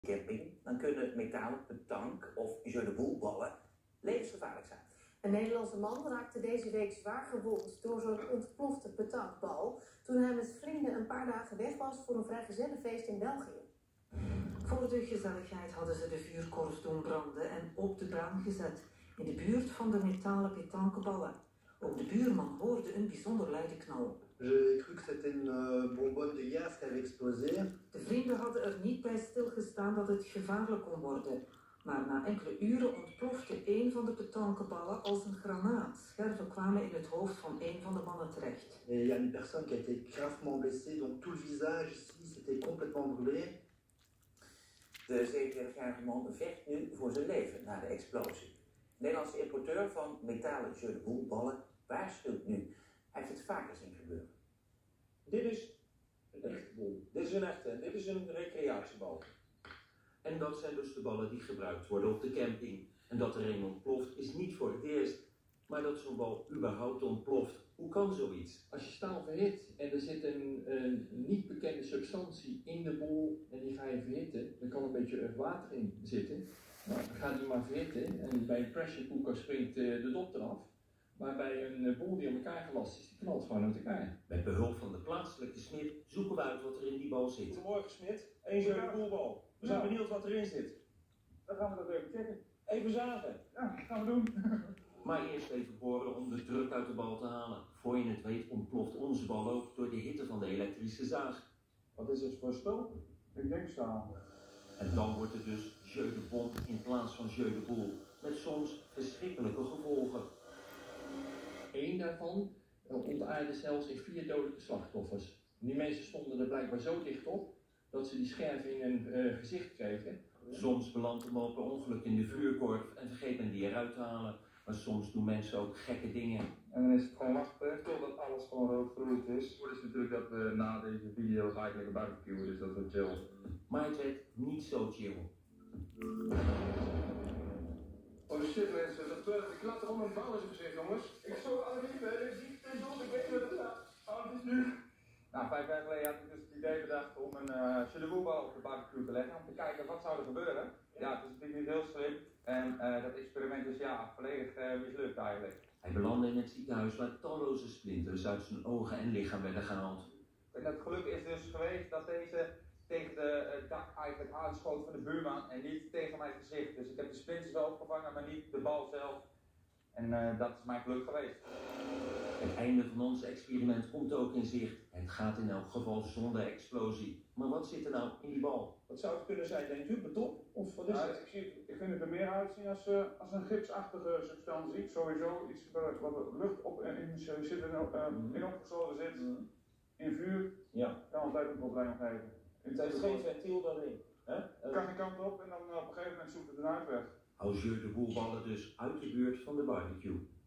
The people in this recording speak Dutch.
camping, dan kunnen metalen petanque of jeu de boule ballen levensgevaarlijk zijn. Een Nederlandse man raakte deze week zwaar gewond door zo'n ontplofte petankbal toen hij met vrienden een paar dagen weg was voor een vrijgezellenfeest in België. Voor de gezelligheid hadden ze de vuurkorf doen branden en op de baan gezet, in de buurt van de metalen petanqueballen. Ook de buurman hoorde een bijzonder luide knal. J'ai cru que c'était une bonbonne de gaz qui avait explosé. De vrienden hadden er niet bij stilgestaan dat het gevaarlijk kon worden. Maar na enkele uren ontplofte een van de petanqueballen als een granaat. Scherven kwamen in het hoofd van een van de mannen terecht. Et il y a une personne qui a été gravement blessée, donc tout le visage ici, c'était complètement brûlé. De 47-jarige man vecht nu voor zijn leven na de explosie. De Nederlandse importeur van metalen jeu de boule ballen waarschuwt nu. Hij heeft het vaker zien gebeuren. Dit is een echte bol. Dit is een echte. Dit is een recreatiebal. En dat zijn dus de ballen die gebruikt worden op de camping. En dat er een ontploft is niet voor het eerst. Maar dat zo'n bal überhaupt ontploft, hoe kan zoiets? Als je staal verhit en er zit een niet bekende substantie in de bol en die ga je verhitten, dan kan een beetje water in zitten. Nou, dan gaat die maar verhitten en bij een pressure cooker springt de dop eraf. Maar bij een bol die aan elkaar gelast is, die knalt gewoon uit elkaar. Met behulp van de plaatselijke smid zoeken we uit wat er in die bal zit. Goedemorgen Smit, één jeu de boule bal. We zijn benieuwd wat erin zit. Dan gaan we dat even checken. Even zagen. Ja, dat gaan we doen. Maar eerst even boren om de druk uit de bal te halen. Voor je het weet ontploft onze bal ook door de hitte van de elektrische zaag. Wat is het voor spul? Ik denk staal. En dan wordt het dus jeu de bombe in plaats van jeu de boule. Met soms verschrikkelijke gevolgen. Eén daarvan ontaarde zelfs in 4 dodelijke slachtoffers. Die mensen stonden er blijkbaar zo dicht op dat ze die scherven in hun gezicht kregen. Soms belandt de bal per ongeluk in de vuurkorf en vergeet men die eruit te halen. Maar soms doen mensen ook gekke dingen. En dan is het gewoon wachten totdat alles gewoon rood gloeiend is. Het is natuurlijk dat we na deze video ga ik lekker barbecuen, dus dat wordt chill. Maar het werd niet zo chill. Oh shit mensen, ik laat er om een bal in zijn gezicht jongens. Ik zou alle niet dit is niet ten doel, ik weet niet wat het staat. Oh, het is nu. Nou, 5 jaar geleden had ik dus het idee bedacht om een jeu de boule bal op de barbecue te leggen. Om te kijken wat zou er gebeuren. Ja, het is natuurlijk niet heel slim. En dat experiment is volledig mislukt eigenlijk. Hij belandde in het ziekenhuis waar talloze splinters uit zijn ogen en lichaam werden gehaald. En het geluk is dus geweest dat deze tegen de dak eigenlijk aanschoot van de buurman en niet tegen mijn gezicht. Dus ik heb de splinters wel opgevangen, maar niet de bal zelf. En dat is mijn geluk geweest. Het einde van ons experiment komt ook in zicht. Het gaat in elk geval zonder explosie. Maar wat zit er nou in die bal? Wat zou het kunnen zijn, denkt u? Beton? Of wat is het? Ik vind het er meer uitzien als een gipsachtige substantie. Sowieso iets wat lucht op in opgesloten zit. In vuur kan altijd een probleem geven. Het heeft geen ventiel daarin. Het kan geen kant op en dan op een gegeven moment zoekt het een uitweg. Hou jeu de boule ballen dus uit de buurt van de barbecue.